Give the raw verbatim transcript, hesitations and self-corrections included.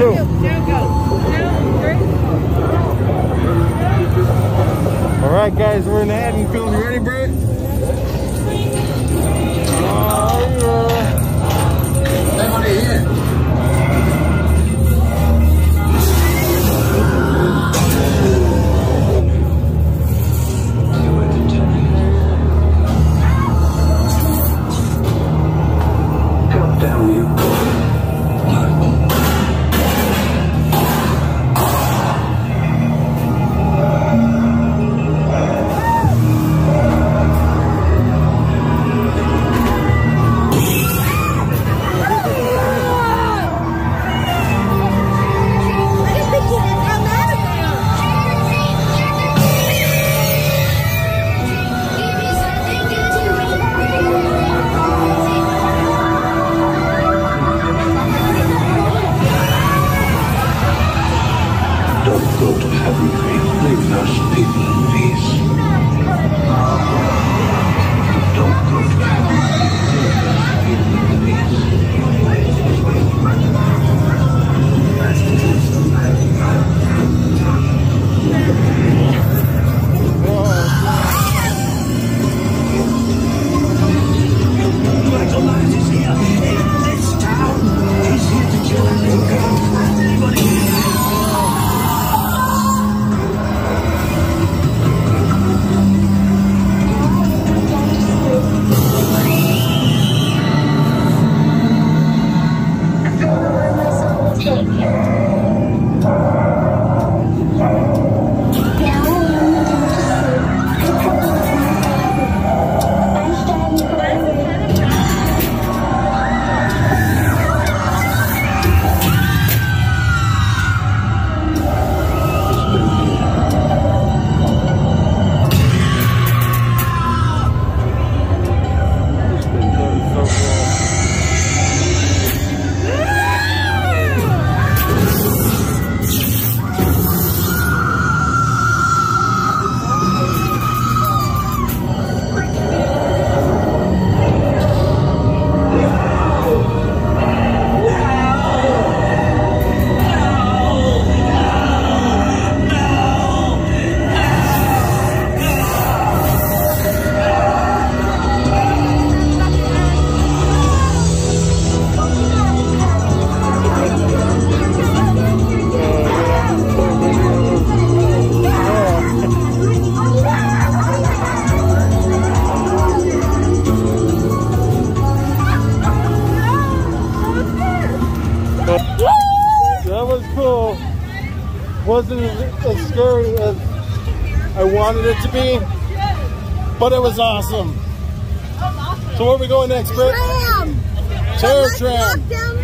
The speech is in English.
Two. Two, go. Two, three. All right, guys, we're in the Haddonfield. You ready, Brett? Oh, yeah. Everybody here. Don't go to heaven, faith. Leave those people in peace. Don't go to heaven. Leave those people in Michael is here in this town. He's here to kill everybody. That was cool. Wasn't as scary as I wanted it to be, but it was awesome. So where are we going next, Britt? Tram! Terror Tram.